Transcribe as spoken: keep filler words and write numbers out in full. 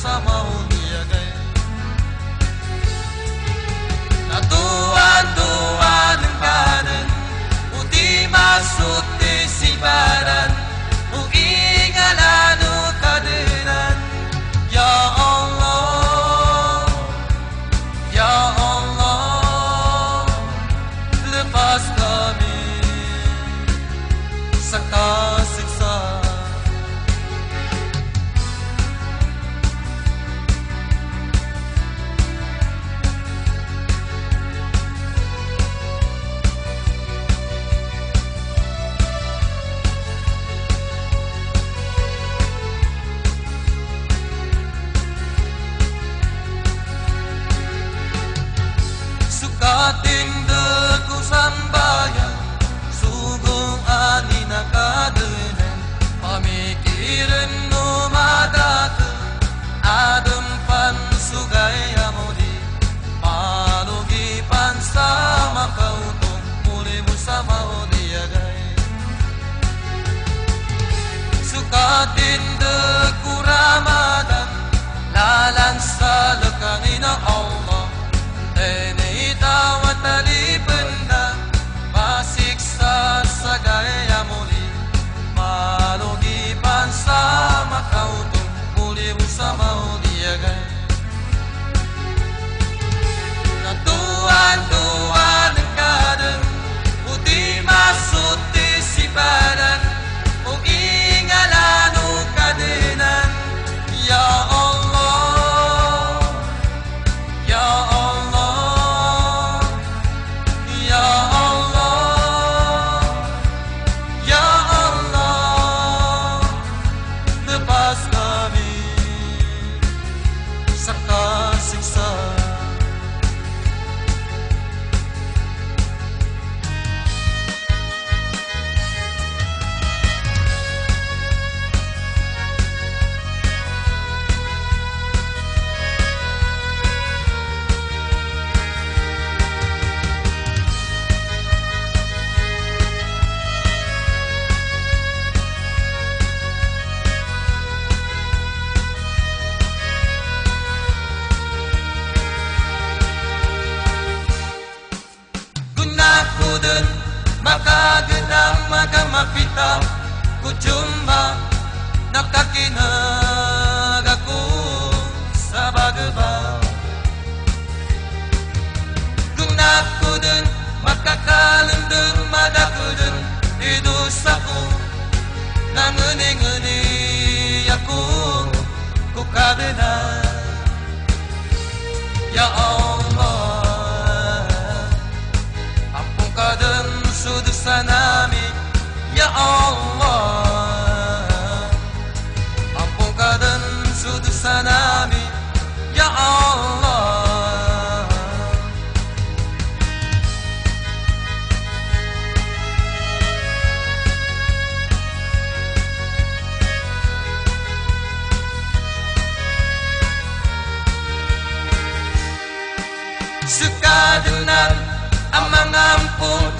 bersama dia gay. Na tuan-tuan kanan uti masuk di sibaran uingalanu kadenan. Ya Allah, ya Allah, lepas kami saka siksa. Tindaku sambayang sugong alina kadenan pamikiran no madata adem pan sugay amodi malugi pan sama kautong muli mo sama odiagay suka tindaku ramadan lalan sa lekangina Allah tawat tali benda masiksa sa gaya muli malugi pan sama kau tuh muli bersama dia gay. Na tuan-tuan kadang putih masuk di sibaran o ingalanu kadenan. Ya Allah, ya Allah, ya Allah, ya Allah, lepas kami serta siksa. Kudun maka genang maka mapita kujumba nakakinag ako sa bagaba. Kung nakudun makakalundun madakudun idus ako nanguni-nguni ako kukadena. Ya Allah, kadang sudusa namin. Ya Allah, ampunkan sudusa namin. Ya Allah, suka dengan amang ampun